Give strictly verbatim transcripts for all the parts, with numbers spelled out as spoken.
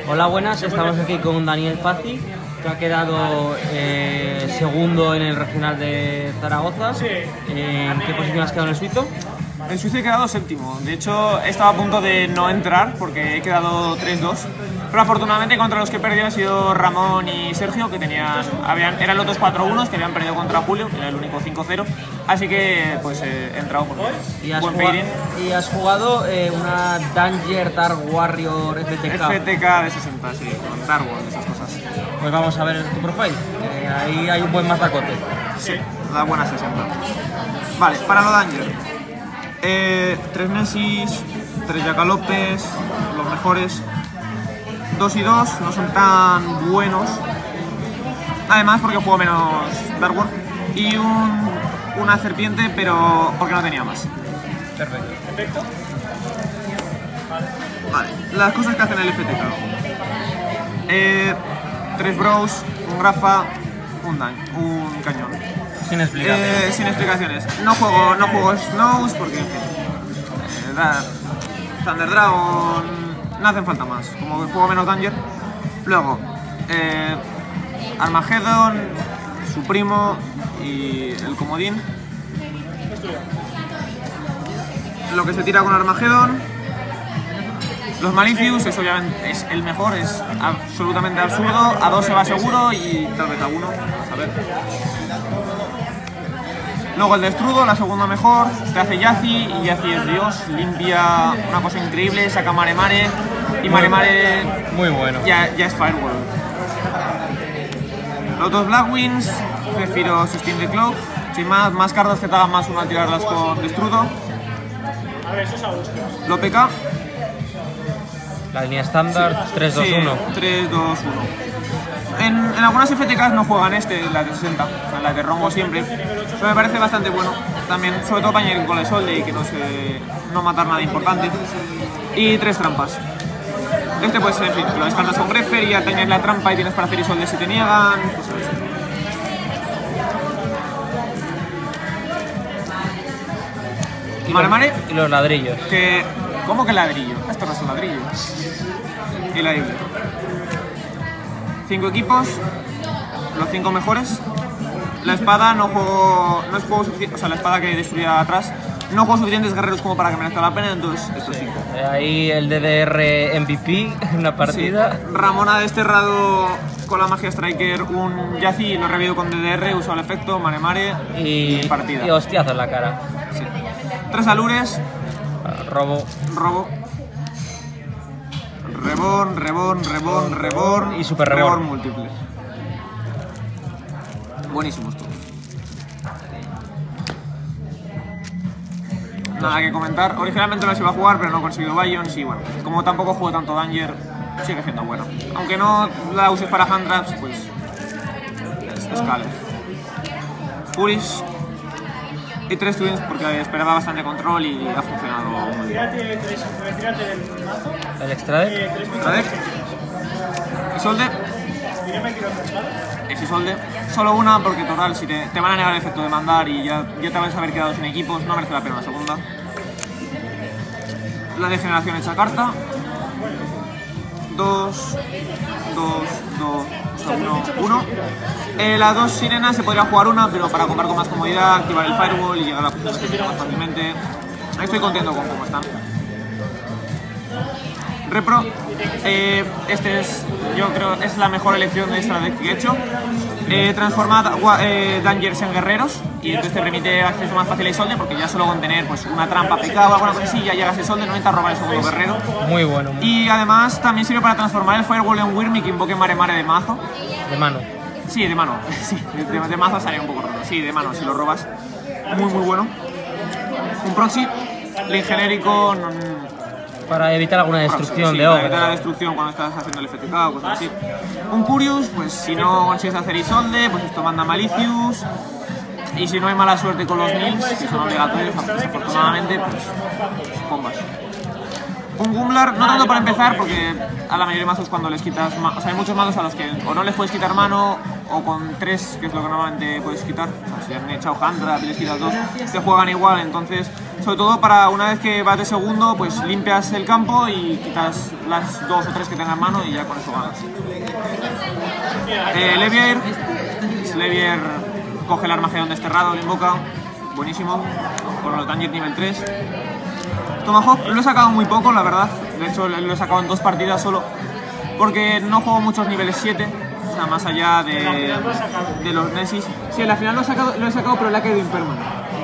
Hola, buenas, estamos aquí con Daniel Pazzi, que ha quedado eh, segundo en el regional de Zaragoza. ¿En qué posición has quedado en el suizo? En suizo he quedado séptimo. De hecho, estaba a punto de no entrar porque he quedado tres dos. Pero afortunadamente contra los que he perdido han sido Ramón y Sergio, que tenían, habían, eran los dos cuatro uno que habían perdido contra Julio, que era el único cinco cero. Así que pues he entrado por ¿Y has buen jugado, pairing. y has jugado eh, una Danger Dark Warrior F T K? F T K de sesenta, sí, con Dark World, esas cosas. Pues vamos a ver tu profile. Eh, ahí hay un buen mazacote. Sí, da buena sesenta. Vale, para lo Danger. Eh, tres Nesis, tres Jackalopes, los mejores. dos y dos, no son tan buenos. Además porque juego menos Dark World. Y un, una serpiente, pero porque no tenía más. Perfecto. Perfecto. Vale, las cosas que hacen el F T K. Eh, tres Bros, un Grafa, un, daño, un cañón. Sin explicaciones. Eh, sin explicaciones. No juego, no juego Snows porque, en fin, eh, da, Thunder Dragon, no hacen falta más. Como que juego menos Danger. Luego, eh, Armageddon, su primo y el comodín. Lo que se tira con Armageddon. Los Malicious es obviamente es el mejor, es absolutamente absurdo. A dos se va seguro y tal vez a uno. A ver. Luego el Destrudo, la segunda mejor, te hace Yazi y Yazi es Dios, limpia una cosa increíble, saca Mare Mare y Mare Mare muy bueno. Ya, ya es Firewall. Los dos Blackwings, prefiero Sustain the Cloak, sin más, más cartas que te hagan más uno al tirarlas con Destrudo. Lo P K. La línea estándar, tres dos uno. Sí, tres dos uno. En, en algunas F T Ks no juegan este, la de sesenta, o sea, la de Rombo siempre. Pero me parece bastante bueno. También, sobre todo para añadir con el solde y que no se no matar nada importante. Y tres trampas. Este pues, en fin, lo descartas con Greffer y ya tienes la trampa y tienes para hacer isolde si te niegan. Pues, y Mare Mare. Y los ladrillos. Que, ¿Cómo que ladrillo? Esto no es un ladrillo. Y la Biblia. Cinco equipos, los cinco mejores. La espada no juego, no es juego suficiente, o sea, la espada que destruía atrás. No juego suficientes guerreros como para que merezca la pena, entonces estos cinco. Ahí el D D R M V P en una partida. Sí. Ramón ha desterrado con la magia Striker un Yazi, lo he revivido con D D R, uso el efecto, Mare Mare y, y partida. Y hostiazo en la cara. Sí. Tres alures. Robo. Robo. Reborn, reborn, reborn, reborn y super reborn. Reborn múltiple. Buenísimos todos. Nada que comentar. Originalmente los iba a jugar, pero no he conseguido Bayons y bueno, como tampoco juego tanto Danger, sigue siendo bueno. Aunque no la uses para hand traps, pues es Scaler. Furish y tres Twins porque esperaba bastante control y ha funcionado muy bien. El extra deck. Extra deck. Isolde. Es Isolde. Solo una porque total, si te, te van a negar el efecto de mandar y ya, ya te vas a haber quedado sin equipos, no merece la pena la segunda. La degeneración hecha carta. Dos, dos, dos, uno, uno. Eh, las dos sirenas se podría jugar una, pero para comprar con más comodidad, activar el Firewall y llegar a la función más fácilmente. Estoy contento con cómo están. Repro, eh, este es, yo creo, es la mejor elección de esta deck que he hecho. Eh, transforma eh, Dangers en guerreros y entonces te permite acceso más fácil a Isolde porque ya solo con tener pues, una trampa pecada o alguna cosa así ya llegas a Isolde, no necesitas robar el segundo guerrero. Muy bueno. Muy y además también sirve para transformar el Firewall en Wyrm y que invoque Mare Mare de mazo. De mano. Sí, de mano, sí, de, de, de mazo sale un poco roto. Sí, de mano, si lo robas. Muy, muy bueno. Un proxy, link genérico. No, para evitar alguna destrucción sí, de para obra. evitar la destrucción cuando estás haciendo el F T K o cosas así. Un Curious, pues si no consigues hacer Isolde, pues esto manda Malicious. Y si no hay mala suerte con los Nils, que son obligatorios, desafortunadamente, pues combas. Un Gumblar, no tanto para empezar, porque a la mayoría de mazos cuando les quitas, o sea, hay muchos mazos a los que o no les puedes quitar mano, o con tres, que es lo que normalmente puedes quitar, o sea, si han echado Hand Trap y les quitas dos, te juegan igual, entonces sobre todo para una vez que vas de segundo, pues limpias el campo y quitas las dos o tres que tengas en mano y ya con eso ganas. Eh, Levier, Levier coge el Armagedón desterrado, lo invoca, buenísimo, con los Danger nivel tres. Tomahawk lo he sacado muy poco, la verdad, de hecho lo he sacado en dos partidas solo, porque no juego muchos niveles siete, o sea, más allá de, de los Nesis. Sí, en la final lo he sacado, lo he sacado pero le ha caído impermanent.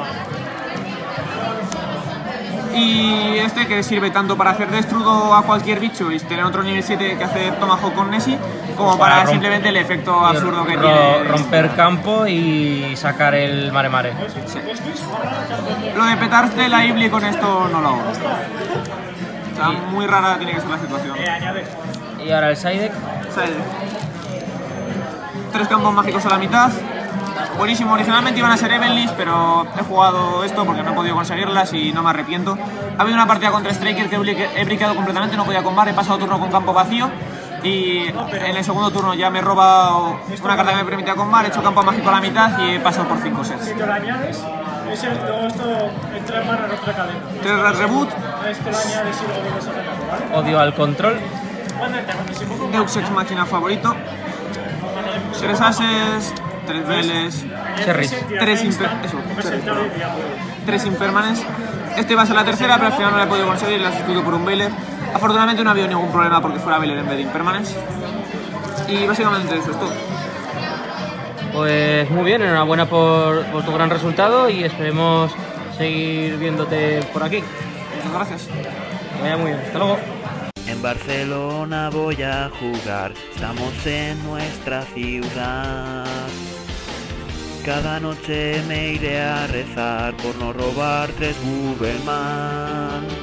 Y este que sirve tanto para hacer destrudo a cualquier bicho y tener otro nivel siete que hace Tomahawk con Nessie, como para, para simplemente el efecto absurdo que ro tiene. Romper campo y sacar el mare mare. Sí. Lo de petarte la Ibli con esto no lo hago. O sea, muy rara tiene que ser la situación. Y ahora el side deck. Side deck. Tres campos mágicos a la mitad. Buenísimo, originalmente iban a ser Evenlist, pero he jugado esto porque no he podido conseguirlas y no me arrepiento. Ha habido una partida contra Striker que he briqueado completamente, no podía combar, he pasado turno con campo vacío y en el segundo turno ya me he robado una carta que me permitía combar, he hecho campo mágico a la mitad y he pasado por cinco sets. Si te lo añades, es el, todo esto en tres manos en otra cadena. Tres red reboot. Este lo añades y luego vuelves a sacarlo, ¿vale? Odio al control. Deus Ex Machina favorito. Tres ases. Tres veles, Cherries. tres, imper eso, tres impermanents. Este va a ser la tercera, pero al final no la he podido conseguir, la he sustituido por un Veiler. Afortunadamente no ha habido ningún problema porque fuera Veiler en vez de impermanents. Y básicamente eso es todo. Pues muy bien, enhorabuena por, por tu gran resultado y esperemos seguir viéndote por aquí. Muchas gracias. Que vaya muy bien, hasta luego. En Barcelona voy a jugar, estamos en nuestra ciudad. Cada noche me iré a rezar por no robar tres Bubbleman.